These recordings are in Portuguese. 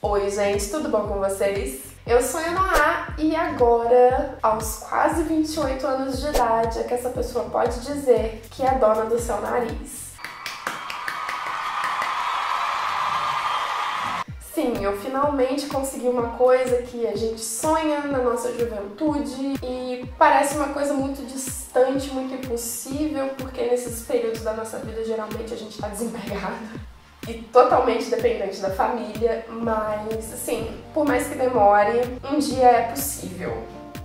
Oi gente, tudo bom com vocês? Eu sou a Noá e agora, aos quase 28 anos de idade, é que essa pessoa pode dizer que é dona do seu nariz. Sim, eu finalmente consegui uma coisa que a gente sonha na nossa juventude e parece uma coisa muito distante, muito impossível, porque nesses períodos da nossa vida geralmente a gente tá desempregado e totalmente dependente da família, mas assim, por mais que demore, um dia é possível.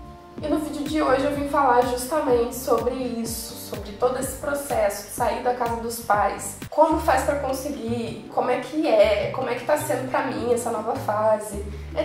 E no vídeo de hoje eu vim falar justamente sobre isso, sobre todo esse processo de sair da casa dos pais, como faz pra conseguir, como é que tá sendo pra mim essa nova fase,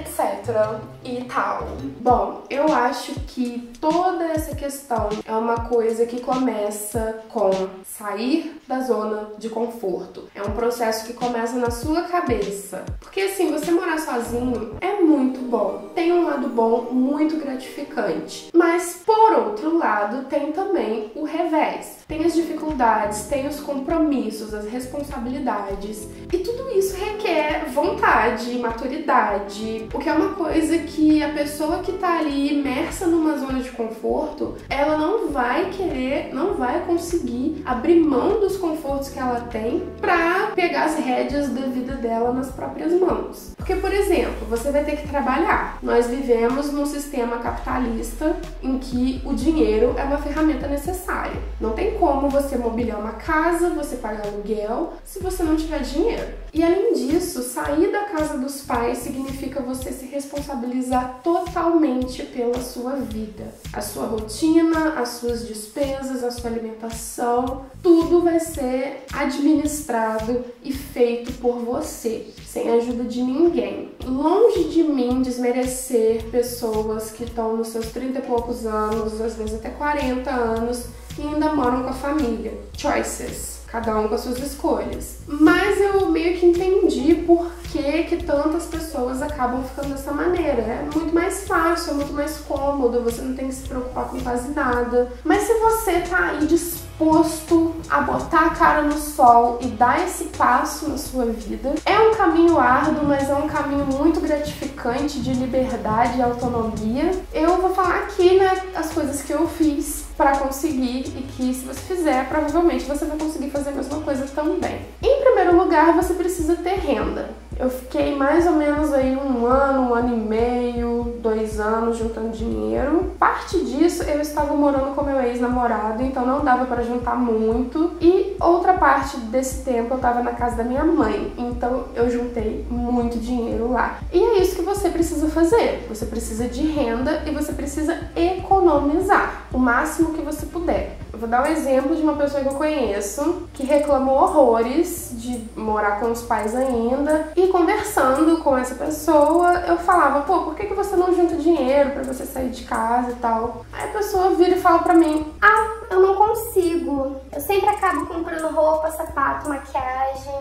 etc. e tal. Bom, eu acho que toda essa questão é uma coisa que começa com sair da zona de conforto. É um processo que começa na sua cabeça. Porque assim, você morar sozinho é muito bom. Tem um lado bom muito gratificante. Mas, por outro lado, tem também o revés. Tem as dificuldades, tem os compromissos, as responsabilidades. E tudo isso requer vontade, maturidade. O que é uma coisa que a pessoa que tá ali imersa numa zona de conforto, ela não vai querer, não vai conseguir abrir mão dos confortos que ela tem pra pegar as rédeas da vida dela nas próprias mãos. Porque, por exemplo, você vai ter que trabalhar. Nós vivemos num sistema capitalista em que o dinheiro é uma ferramenta necessária. Não tem como você mobiliar uma casa, você pagar aluguel, se você não tiver dinheiro. E além disso, sair da casa dos pais significa você se responsabilizar totalmente pela sua vida. A sua rotina, as suas despesas, a sua alimentação, tudo vai ser administrado e feito por você, sem a ajuda de ninguém. Longe de mim desmerecer pessoas que estão nos seus 30 e poucos anos, às vezes até 40 anos, e ainda moram com a família. Choices. Cada um com as suas escolhas. Mas eu meio que entendi por que tantas pessoas acabam ficando dessa maneira. É muito mais fácil, é muito mais cômodo, você não tem que se preocupar com quase nada. Mas se você tá aí disposto a botar a cara no sol e dar esse passo na sua vida, é um caminho árduo, mas é um caminho muito gratificante de liberdade e autonomia. Eu vou falar aqui, né, as coisas que eu fiz para conseguir e que, se você fizer, provavelmente você vai conseguir fazer a mesma coisa também. Em primeiro lugar, você precisa ter renda. Eu fiquei mais ou menos aí um ano e meio, 2 anos juntando dinheiro. Parte disso eu estava morando com meu ex-namorado, então não dava para juntar muito. E outra parte desse tempo eu estava na casa da minha mãe, então eu juntei muito dinheiro lá. E é isso que você precisa fazer. Você precisa de renda e você precisa economizar o máximo que você puder. Eu vou dar um exemplo de uma pessoa que eu conheço que reclamou horrores de morar com os pais ainda, e conversando com essa pessoa eu falava, pô, por que você não junta dinheiro pra você sair de casa e tal? Aí a pessoa vira e fala pra mim, eu não consigo, eu sempre acabo comprando roupa, sapato, maquiagem.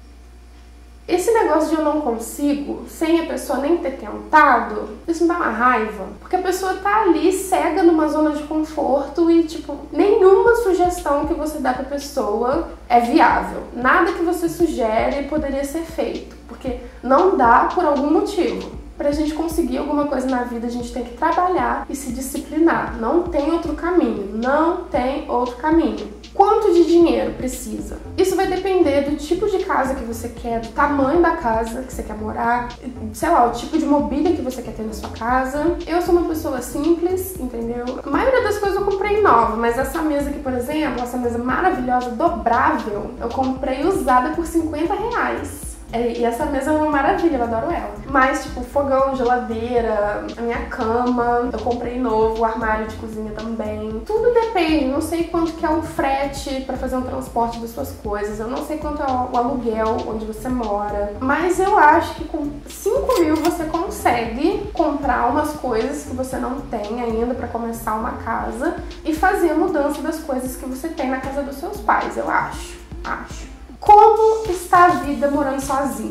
Esse negócio de eu não consigo, sem a pessoa nem ter tentado, isso me dá uma raiva. Porque a pessoa tá ali cega numa zona de conforto e, tipo, nenhuma sugestão que você dá pra pessoa é viável. Nada que você sugere poderia ser feito, porque não dá por algum motivo. Pra gente conseguir alguma coisa na vida, a gente tem que trabalhar e se disciplinar. Não tem outro caminho, não tem outro caminho. Quanto de dinheiro precisa? Isso vai depender do tipo de casa que você quer, do tamanho da casa que você quer morar, sei lá, o tipo de mobília que você quer ter na sua casa. Eu sou uma pessoa simples, entendeu? A maioria das coisas eu comprei nova, mas essa mesa aqui, por exemplo, essa mesa maravilhosa, dobrável, eu comprei usada por R$50. E essa mesa é uma maravilha, eu adoro ela. Mas, tipo, fogão, geladeira, a minha cama, eu comprei novo, o armário de cozinha também. Tudo depende, não sei quanto que é o frete pra fazer um transporte das suas coisas, eu não sei quanto é o aluguel onde você mora. Mas eu acho que com 5 mil você consegue comprar umas coisas que você não tem ainda pra começar uma casa e fazer a mudança das coisas que você tem na casa dos seus pais, eu acho. Como está a vida morando sozinha?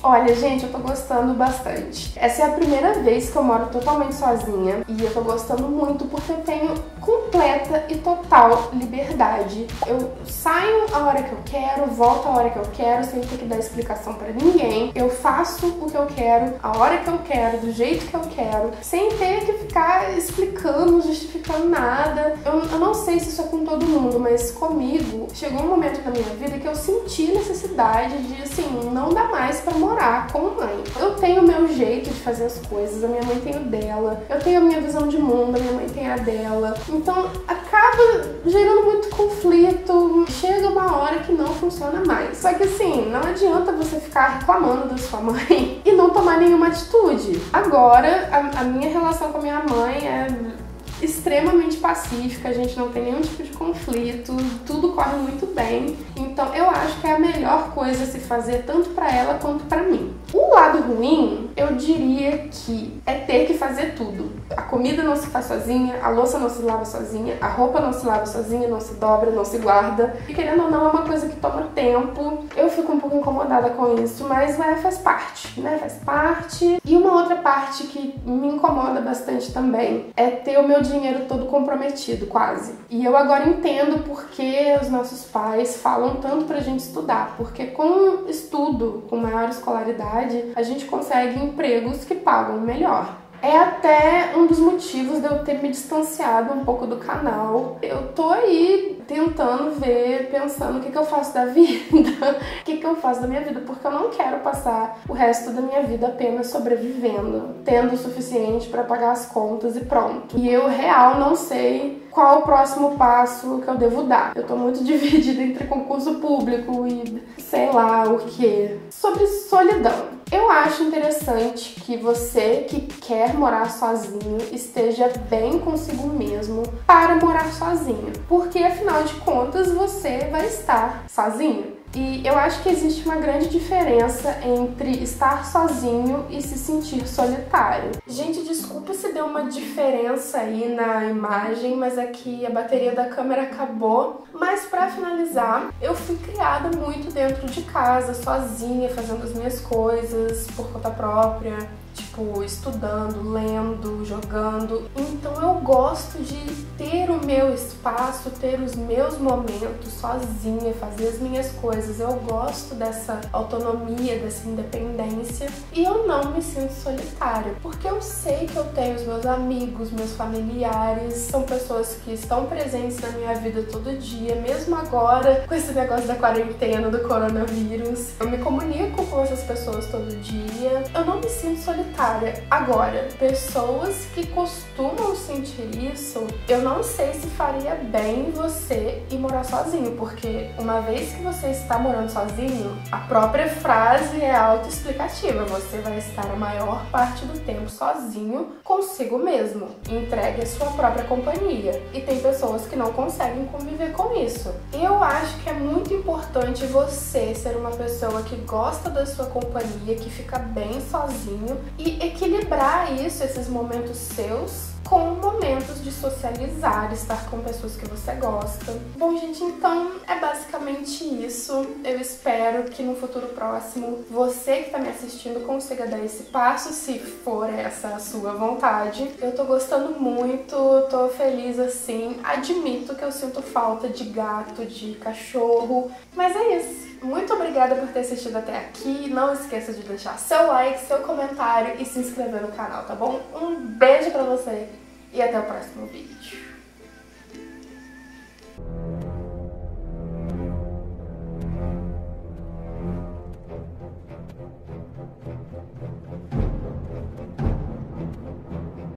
Olha, gente, eu tô gostando bastante. Essa é a primeira vez que eu moro totalmente sozinha e eu tô gostando muito porque eu tenho completa e total liberdade. Eu saio a hora que eu quero, volto a hora que eu quero, sem ter que dar explicação pra ninguém. Eu faço o que eu quero, a hora que eu quero, do jeito que eu quero, sem ter que ficar explicando, justificando nada. Eu não sei se isso é com todo mundo, mas comigo chegou um momento na minha vida que eu senti necessidade de, assim, não dá mais pra morar com mãe. Eu tenho o meu jeito de fazer as coisas, a minha mãe tem o dela, eu tenho a minha visão de mundo, a minha mãe tem a dela. Então acaba gerando muito conflito, chega uma hora que não funciona mais. Só que assim, não adianta você ficar reclamando da sua mãe e não tomar nenhuma atitude. Agora, a minha relação com a minha mãe é extremamente pacífica, a gente não tem nenhum tipo de conflito, tudo corre muito bem. Então eu acho que é a melhor coisa a se fazer tanto pra ela quanto pra mim. O lado ruim, eu diria que é ter que fazer tudo. A comida não se faz sozinha, a louça não se lava sozinha, a roupa não se lava sozinha, não se dobra, não se guarda. E querendo ou não, é uma coisa que toma tempo. Eu fico um pouco incomodada com isso, mas faz parte, né? Faz parte. E uma outra parte que me incomoda bastante também é ter o meu dinheiro todo comprometido, quase. E eu agora entendo porque os nossos pais falam tanto pra gente estudar, porque com estudo, com maior escolaridade, a gente consegue empregos que pagam melhor. É até um dos motivos de eu ter me distanciado um pouco do canal. Eu tô aí tentando ver, pensando o que eu faço da vida, o que eu faço da minha vida, porque eu não quero passar o resto da minha vida apenas sobrevivendo, tendo o suficiente pra pagar as contas e pronto. E eu, real, não sei qual o próximo passo que eu devo dar. Eu tô muito dividida entre concurso público e sei lá o que. Sobre solidão. Eu acho interessante que você que quer morar sozinho esteja bem consigo mesmo para morar sozinho, porque afinal de contas você vai estar sozinho. E eu acho que existe uma grande diferença entre estar sozinho e se sentir solitário. Gente, desculpa se deu uma diferença aí na imagem, mas aqui a bateria da câmera acabou. Mas pra finalizar, eu fui criada muito dentro de casa, sozinha, fazendo as minhas coisas por conta própria. Tipo, estudando, lendo, jogando. Então eu gosto de ter o meu espaço, ter os meus momentos sozinha, fazer as minhas coisas. Eu gosto dessa autonomia, dessa independência. E eu não me sinto solitária, porque eu sei que eu tenho os meus amigos, meus familiares, são pessoas que estão presentes na minha vida todo dia, mesmo agora com esse negócio da quarentena, do coronavírus. Eu me comunico com essas pessoas todo dia. Eu não me sinto solitária. Agora, pessoas que costumam sentir isso, eu não sei se faria bem você ir morar sozinho, porque uma vez que você está morando sozinho, a própria frase é autoexplicativa. Você vai estar a maior parte do tempo sozinho consigo mesmo, entregue à sua própria companhia. E tem pessoas que não conseguem conviver com isso. Eu acho que é muito importante você ser uma pessoa que gosta da sua companhia, que fica bem sozinho, e equilibrar isso, esses momentos seus, com momentos de socializar, estar com pessoas que você gosta. Bom, gente, então é basicamente isso. Eu espero que no futuro próximo você que tá me assistindo consiga dar esse passo, se for essa a sua vontade. Eu tô gostando muito, tô feliz assim. Admito que eu sinto falta de gato, de cachorro, mas é isso. Muito obrigada por ter assistido até aqui. Não esqueça de deixar seu like, seu comentário e se inscrever no canal, tá bom? Um beijo pra você e até o próximo vídeo.